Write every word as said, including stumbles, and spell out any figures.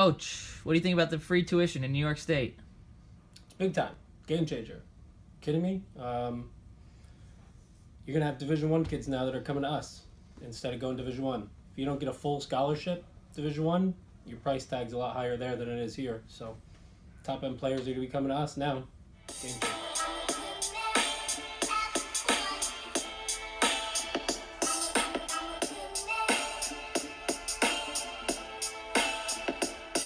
Coach, what do you think about the free tuition in New York State? It's big time. Game changer. Kidding me? Um, you're going to have Division One kids now that are coming to us instead of going Division One. If you don't get a full scholarship, Division One, your price tag's a lot higher there than it is here. So top-end players are going to be coming to us now. Game changer.